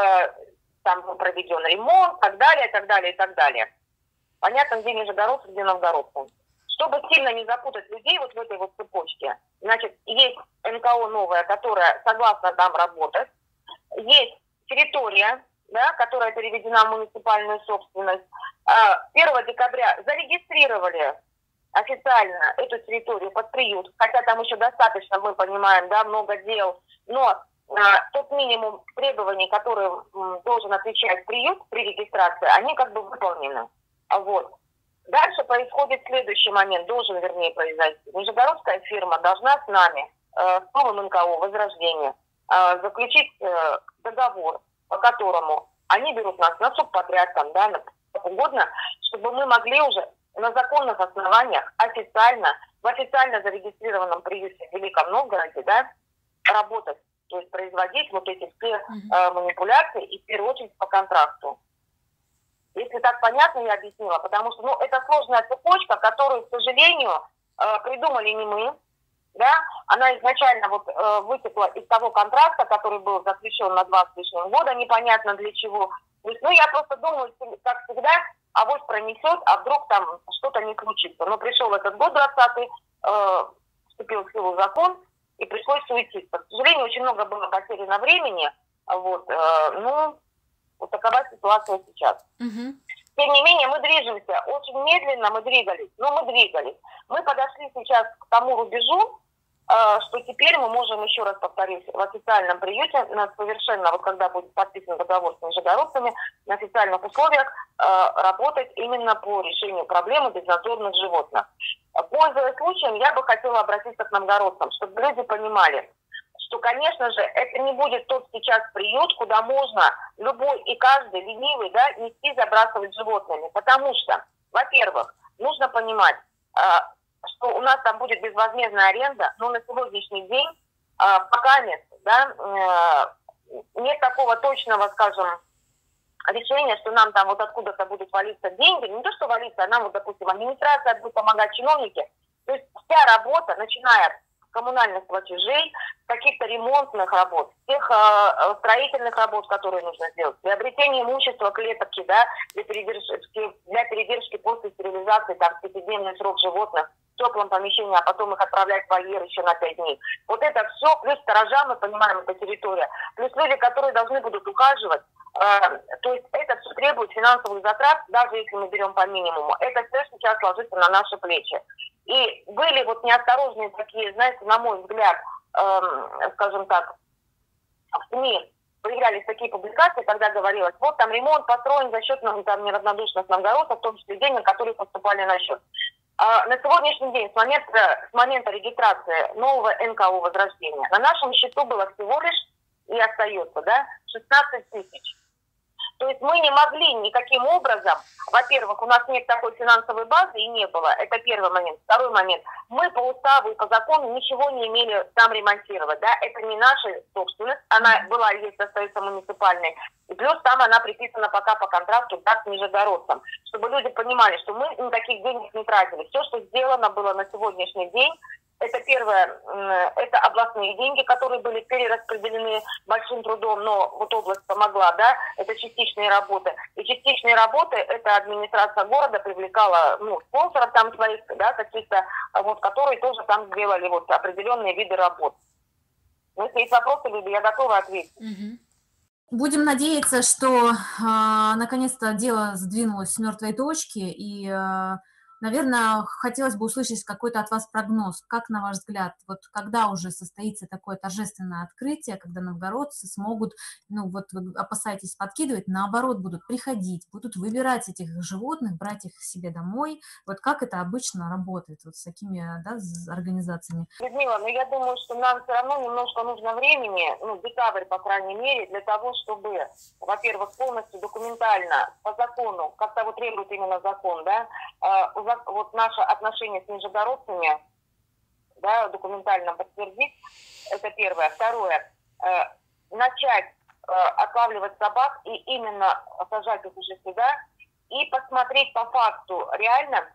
Speaker 6: там был проведен ремонт, так далее, так далее, и так далее. Понятно, где нижегородцы, где новгородцы. Чтобы сильно не запутать людей вот в этой вот цепочке, значит, есть НКО новая, которая согласна нам работать, есть территория, да, которая переведена в муниципальную собственность. 1 декабря зарегистрировали официально эту территорию под приют, хотя там еще достаточно, мы понимаем, да, много дел, но тот минимум требований, которые должен отвечать приют при регистрации, они как бы выполнены. Вот. Дальше происходит следующий момент, должен, вернее, произойти. Нижегородская фирма должна с нами, с новым НКО «Возрождение», заключить договор, по которому они берут нас на субподряд, там, да, на угодно, чтобы мы могли уже на законных основаниях официально, в официально зарегистрированном приюте в Великом Новгороде, да, работать. То есть производить вот эти все манипуляции и в первую очередь по контракту. Если так понятно, я объяснила, потому что, ну, это сложная цепочка, которую, к сожалению, придумали не мы, да, она изначально вот вытекла из того контракта, который был заключен на 2 с лишним года, непонятно для чего. То есть, ну, я просто думаю, как всегда, авось пронесет, а вдруг там что-то не случится. Но пришел этот год 20-й, вступил в силу закон, и пришлось суетиться. К сожалению, очень много было потеряно времени, вот, ну, вот такова ситуация сейчас. Тем не менее, мы движемся, очень медленно мы двигались, но мы двигались. Мы подошли сейчас к тому рубежу, что теперь мы можем, еще раз повторюсь, в официальном приюте, совершенно, вот когда будет подписан договор с нижегородцами, на официальных условиях работать именно по решению проблемы безнадзорных животных. Пользуясь случаем, я бы хотела обратиться к новгородцам, чтобы люди понимали, что, конечно же, это не будет тот сейчас приют, куда можно любой и каждый ленивый, да, нести, забрасывать животными. Потому что, во-первых, нужно понимать, что у нас там будет безвозмездная аренда, но на сегодняшний день пока нет, да, нет такого точного, скажем, решения, что нам там вот откуда-то будут валиться деньги. Не то, что валиться, а нам, вот, допустим, администрация будет помогать, чиновники. То есть вся работа, начиная с коммунальных платежей, каких-то ремонтных работ, тех строительных работ, которые нужно сделать, приобретение имущества, клетки, да, для передержки после стерилизации, там, в 5-дневный срок животных, в теплом помещении, а потом их отправлять в вольер еще на 5 дней. Вот это все, плюс сторожа, мы понимаем, это территория, плюс люди, которые должны будут ухаживать, то есть это все требует финансовых затрат, даже если мы берем по минимуму. Это все сейчас ложится на наши плечи. И были вот неосторожные такие, знаете, на мой взгляд, скажем так, в СМИ появлялись такие публикации, когда говорилось, вот там ремонт построен за счет там, неравнодушных новгородцев, в том числе денег, которые поступали на счет. На сегодняшний день, с момента регистрации нового НКО «Возрождение», на нашем счету было всего лишь и остается, да, 16 тысяч. То есть мы не могли никаким образом, во-первых, у нас нет такой финансовой базы и не было, это первый момент. Второй момент, мы по уставу и по закону ничего не имели там ремонтировать, да, это не наша собственность, она была, есть, остается муниципальной, и плюс там она приписана пока по контракту, да, с нижегородцам, чтобы люди понимали, что мы никаких денег не тратили. Все, что сделано было на сегодняшний день, это первое, это областные деньги, которые были перераспределены большим трудом, но вот область помогла, да, это частичные работы. И частичные работы, это администрация города привлекала, ну, спонсоров там своих, да, каких-то, вот, которые тоже там сделали вот определенные виды работ. Ну, если есть вопросы, люди, я готова ответить.
Speaker 1: Будем надеяться, что наконец-то дело сдвинулось с мертвой точки, и наверное, хотелось бы услышать какой-то от вас прогноз. Как, на ваш взгляд, вот когда уже состоится такое торжественное открытие, когда новгородцы смогут, ну вот вы опасаетесь подкидывать, наоборот, будут приходить, будут выбирать этих животных, брать их к себе домой. Вот как это обычно работает вот с такими, да, организациями?
Speaker 6: Людмила, ну я думаю, что нам все равно немножко нужно времени, ну декабрь, по крайней мере, для того, чтобы, во-первых, полностью документально, по закону, как того требует именно закон, да, вот наше отношение с нижегородцами, да, документально подтвердить, это первое. Второе, начать отлавливать собак и именно сажать их уже сюда и посмотреть по факту реально,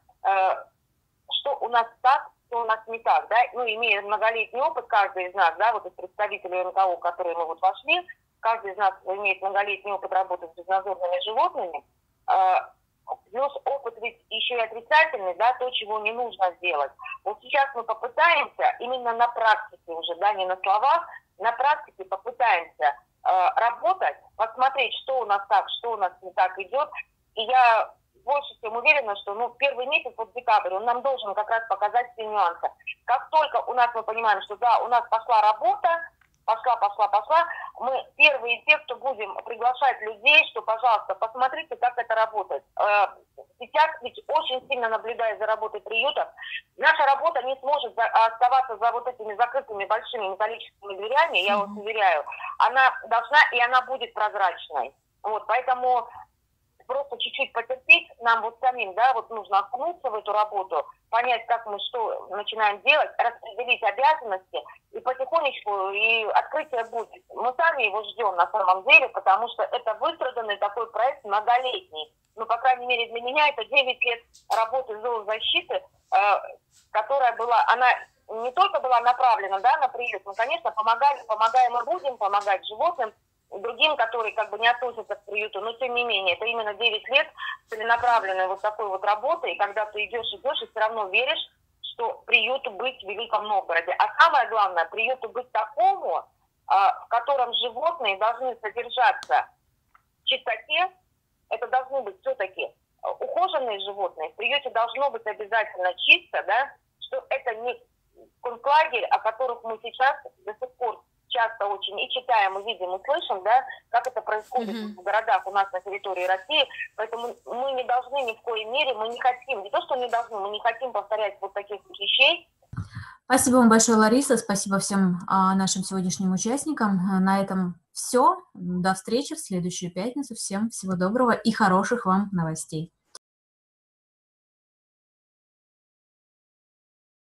Speaker 6: что у нас так, что у нас не так, да, ну, имея многолетний опыт, каждый из нас, да, вот из представителей НКО, в которые мы вот вошли, каждый из нас имеет многолетний опыт работы с безнадзорными животными, плюс опыт ведь еще и отрицательный, да, то, чего не нужно сделать. Вот сейчас мы попытаемся именно на практике уже, да, не на словах, на практике попытаемся работать, посмотреть, что у нас так, что у нас не так идет. И я больше чем уверена, что, ну, первый месяц, вот декабрь, он нам должен как раз показать все нюансы. Как только у нас мы понимаем, что да, у нас пошла работа, пошла, мы первые те, кто будем приглашать людей, что, пожалуйста, посмотрите, как это работает. Сейчас ведь очень сильно наблюдая за работой приютов, наша работа не сможет оставаться за вот этими закрытыми большими металлическими дверями, я вас уверяю. Она должна, и она будет прозрачной. Вот, поэтому просто чуть-чуть потерпеть нам вот самим, да, вот нужно окунуться в эту работу, понять, как мы что начинаем делать, распределить обязанности, и потихонечку и открытие будет. Мы сами его ждем на самом деле, потому что это выстраданный такой проект многолетний. ну, по крайней мере, для меня это 9 лет работы зоозащиты, которая была, она не только была направлена, да, на приют, мы, конечно, помогаем и будем помогать животным, другим, которые как бы не относятся к приюту, но тем не менее, это именно 9 лет целенаправленной вот такой вот работы, и когда ты идешь и все равно веришь, что приюту быть в Великом Новгороде. А самое главное, приюту быть такому, в котором животные должны содержаться в чистоте, это должны быть все-таки ухоженные животные, в приюте должно быть обязательно чисто, да, что это не концлагерь, о которых мы сейчас до сих пор часто очень и читаем, и видим, и слышим, да, как это происходит в городах у нас на территории России. Поэтому мы не должны ни в коей мере, мы не хотим, не то, что не должны, мы не хотим повторять вот таких вещей.
Speaker 1: Спасибо вам большое, Лариса, спасибо всем нашим сегодняшним участникам. На этом все. До встречи в следующую пятницу. Всем всего доброго и хороших вам новостей.